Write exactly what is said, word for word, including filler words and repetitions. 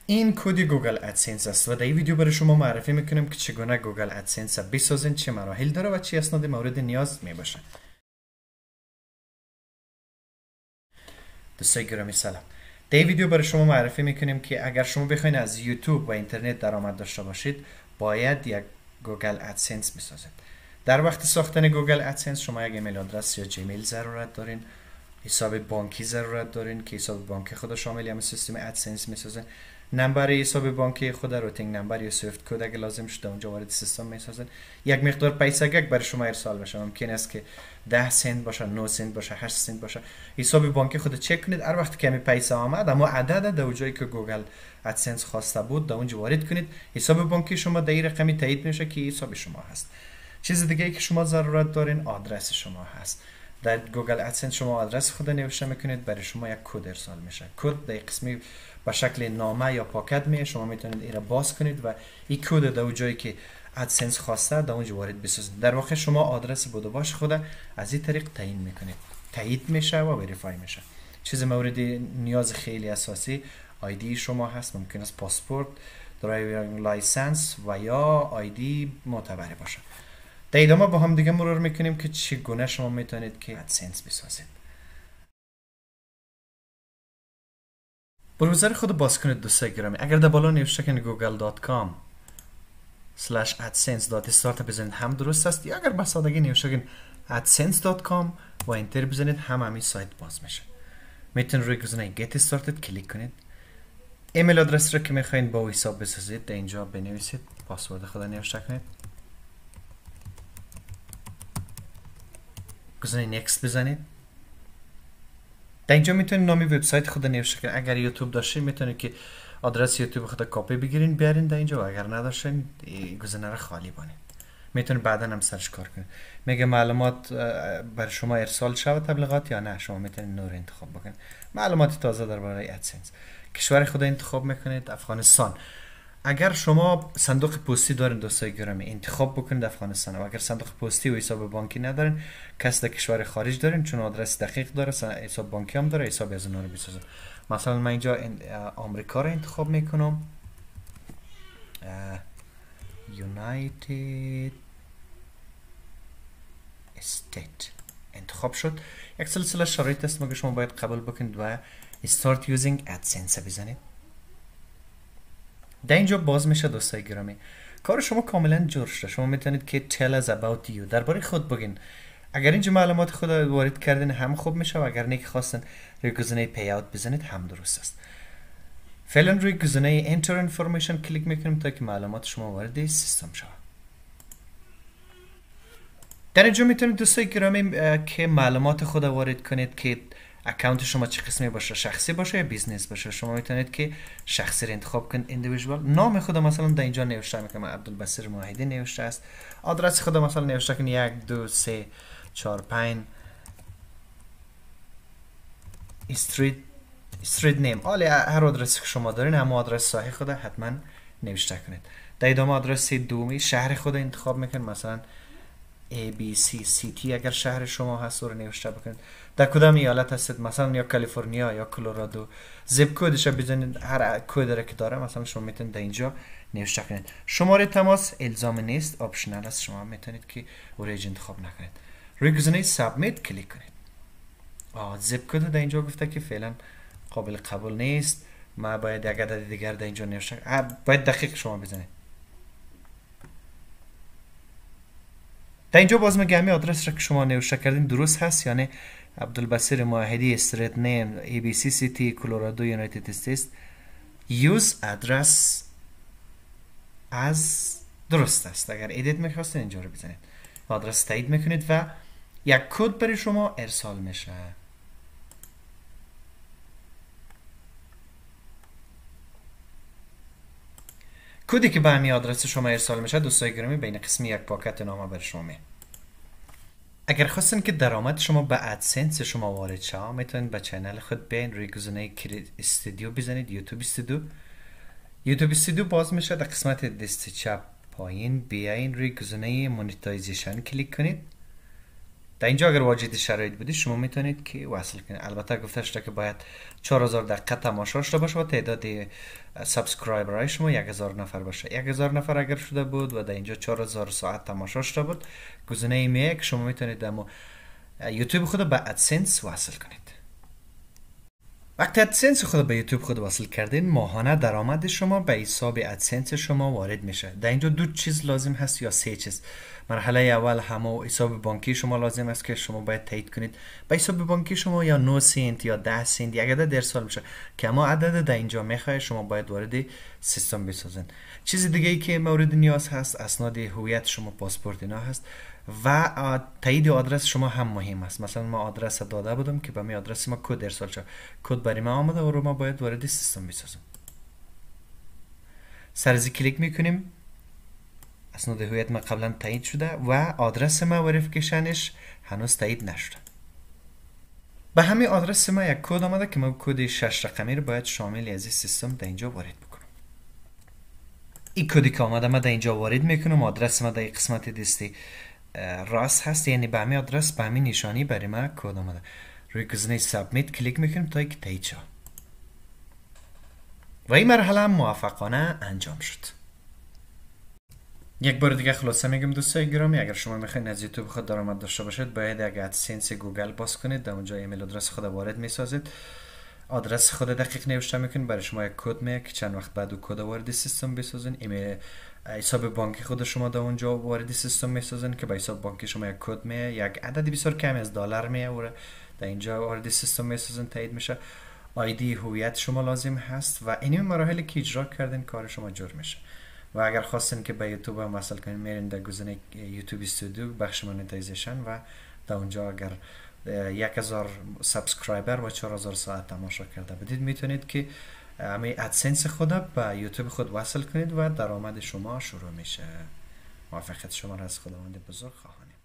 این کد گوگل ادسنس است و در این ویدیو برای شما معرفی میکنیم که چگونه گوگل ادسنس بسازین، چه مراحل داره و چه اسناد مورد نیاز میباشه. دوستای گرامی سلام. در این ویدیو برای شما معرفی میکنیم که اگر شما بخواید از یوتیوب و اینترنت درآمد داشته باشید باید یک گوگل ادسنس بسازید. در وقت ساختن گوگل ادسنس شما یک ایمیل آدرس یا جیمیل ضرورت دارین، حساب بانکی ضرورت دارین که حساب بانکی خود شامل یا سیستم ادسنس میسازه، نمبر حساب بانکی خود، روتینگ نمبر یا سویفت کد اگه لازم شده اونجا وارد سیستم میسازن. یک مقدار پیسگک برای شما ارسال بشه، ممکن است که ده سنت باشه، نه سنت باشه، هشت سنت باشه. حساب بانکی خود چک کنید، هر وقت کمی پیسه آمد اما عدد در جایی که گوگل ادسنس خواسته بود در اونجا وارد کنید. حساب بانکی شما در این رقمی تایید میشه که حساب شما هست. چیز دیگه ای که شما ضرورت دارین آدرس شما هست. در گوگل ادسنس شما آدرس خود نوشته میکنید، برای شما یک کد ارسال میشه. کد در قسمی به شکل نامه یا پاکت میه، شما میتونید این را باز کنید و این کد در جایی که ادسنس خواسته در اونجا وارد بسازید. در واقع شما آدرس بود و باش خود از این طریق تعیین میکنید، تایید میشه و وریفای میشه. چیز مورد نیاز خیلی اساسی آیدی شما هست، ممکن است پاسپورت، درایوینگ لایسنس و یا آیدی معتبری باشه. در ادامه با هم دیگه مرور میکنیم که چگونه شما میتونید که ادسنس بسازید. بروزر خود باز کنید دوستای گرامی. اگر در بالا نوشته کنید گوگل دات کام سلش ادسنس دات استارت بزنید هم درست است، یا اگر به سادگی نوشته کنید ادسنس دات کام و انتر بزنید هم همین سایت باز میشه. میتونید روی گزینه گت استارتد کلیک کنید. ایمیل آدرس رو که میخواین با حساب بسازید در اینجا بنویسید، پاسورد خود نوشته کنید، گزینه نکست بزنید. در اینجا میتونید نامی وبسایت خود نوشته کنید. اگر یوتیوب داشتین میتونید که آدرس یوتیوب خود کاپی بگیرین بیارین در اینجا، و اگر نداشتین گزینه رو خالی بانید. میتونید بعدا هم سرچ کار کنید. میگه معلومات برای شما ارسال شود تبلیغات یا نه، شما میتونید نور انتخاب بکنید. معلومات تازه درباره ادسنس. کشور خود انتخاب میکنید، افغانستان. اگر شما صندوق پستی دارین دوستای گرامی انتخاب بکنید افغانستان، و اگر صندوق پستی و حساب بانکی ندارین، کس در کشور خارج دارین چون آدرس دقیق داره، حساب بانکی هم داره، حساب از اونها رو بسازم. مثلا من اینجا آمریکا رو انتخاب میکنم، یونایتد استیت انتخاب شد. یک سلسله شرایط است که شما باید قبول بکنید و start using AdSense بزنید. در اینجا باز میشه دوستای گرامی. کار شما کاملا جور شده. شما میتونید که tell us about you، درباره خود بگین. اگر اینجا معلومات خود وارد کردین هم خوب میشه، و اگر نه که خواستن روی گزینه پی اوت بزنید هم درست است. فعلا روی گزینه enter information کلیک میکنیم تا که معلومات شما وارد سیستم شود. در اینجا میتونید دوستای گرامی که معلومات خود وارد کنید که اکانت شما چه قسمی باشه، شخصی باشه یا بیزنس باشه. شما میتونید که شخصی رو انتخاب کنید، ایندیویدوال. نام خود مثلا در اینجا نوشته میکنم عبدالبصیر موحدی نوشته است. آدرس خود مثلا نوشته کنید یک دو سه چهار پنج استریت استریت نیم. حالا هر آدرسی که شما دارین هم آدرس صحیح خود حتما نوشته کنید. در ادامه آدرس دومی شهر خود انتخاب میکنید، مثلا A B C City اگر شهر شما هست رو نوشته بکنید. در کدام ایالت هستید، مثلا یا کالیفرنیا یا کلرادو. زیپ کدش رو بزنید، هر کد که داره مثلا شما میتونید در اینجا نوشته کنید. شماره تماس الزام نیست، آپشنال است، شما میتونید که اوریج انتخاب نکنید. روی گزینه سابمیت کلیک کنید. آه زیپ کد در اینجا گفته که فعلا قابل قبول نیست، ما باید یک عدد دیگر در اینجا نوشته، باید دقیق شما بزنید. در اینجا باز میگه همین آدرس را که شما نوشته کردین درست هست، یعنی عبدالبصیر موحدی استریت نیم ای بی سی سیتی کلرادو یونایتد استیتس. یوز ادرس از درست است. اگر ادیت میخواستین اینجا رو بزنید، آدرس تایید میکنید و یک کد برای شما ارسال میشه. کدی که به همین آدرس شما ارسال میشه دوستای گرامی بین قسمی یک پاکت نامه برای شما می. اگر خواستین که درآمد شما به ادسنس شما وارد شه، میتونید به چنل خود بیاین، روی گزینه استودیو بزنید، یوتیوب استودیو. یوتیوب استودیو باز میشه. در قسمت دست چپ پایین بیاین روی گزینه مونتایزیشن کلیک کنید. در اینجا اگر واجد شرایط بودی شما میتونید که وصل کنید. البته گفته شده که باید چهار هزار دقیقه تماشا داشته باشه و تعداد سابسکرایبرهای شما یک هزار نفر باشه. یک هزار نفر اگر شده بود و در اینجا چهار هزار ساعت تماشا داشته بود، گزینه ایمیه که شما میتونید دمو یوتیوب خود به ادسنس وصل کنید. وقتی ادسنس خود به یوتیوب خود وصل کردین، ماهانه درآمد شما به حساب ادسنس شما وارد میشه. در اینجا دو چیز لازم هست یا سه چیز. مرحله اول همه حساب بانکی شما لازم است که شما باید تایید کنید. به حساب بانکی شما یا نه سنت یا ده سنت یک عدد ارسال میشه که اما عدد در اینجا میخواد شما باید وارد سیستم بسازین. چیز دیگه ای که مورد نیاز هست اسناد هویت شما، پاسپورت اینا هست و تایید آدرس شما هم مهم است. مثلا ما آدرس داده بودم که به می آدرس ما کد ارسال شد، کد برای ما آمده و رو ما باید وارد سیستم بسازیم. سرزی کلیک میکنیم، اسناد هویت ما قبلا تایید شده و آدرس ما وریفیکیشنش هنوز تایید نشده. به همین آدرس ما یک کد آمده که ما کد شش رقمی رو باید شامل از این سیستم در اینجا وارد بکنم. این کدی که آمده ما در اینجا وارد میکنم. آدرس ما در قسمت دستی راست هست، یعنی به همین آدرس به همین نشانی برای ما کد آمده. روی گزینه سابمیت کلیک میکنیم تا اینکه تایید شد و این مرحله موفقانه انجام شد. یک بار دیگه خلاصه میگم دوستای گرامی، اگر شما میخواین از یوتیوب خود درآمد داشته باشید باید یک ادسنس گوگل باز کنید. در اونجا ایمیل آدرس خود وارد میسازید، آدرس خود دقیق نوشته میکنید، برای شما یک کد میاد که چند وقت بعد او کد وارد سیستم بسازین. ایمیل حساب بانکی خود شما در اونجا وارد سیستم میسازین که به حساب بانکی شما یک کد میاد، یک عدد بسیار کمی از دلار میاد در اینجا وارد سیستم میسازین، تایید میشه. آیدی هویت شما لازم هست و این مراحلی که اجرا کردین کار شما جور میشه. و اگر خواستین که به یوتیوب هم وصل کنین میرین در گزینه یوتیوب استودیو بخش مانیتایزیشن و در اونجا اگر یک هزار سابسکرایبر و چهار هزار ساعت تماشا کرده بدید میتونید که همه ادسنس خود به یوتیوب خود وصل کنید و درآمد شما شروع میشه. موفقیت شما را از خداوند بزرگ خواهانیم.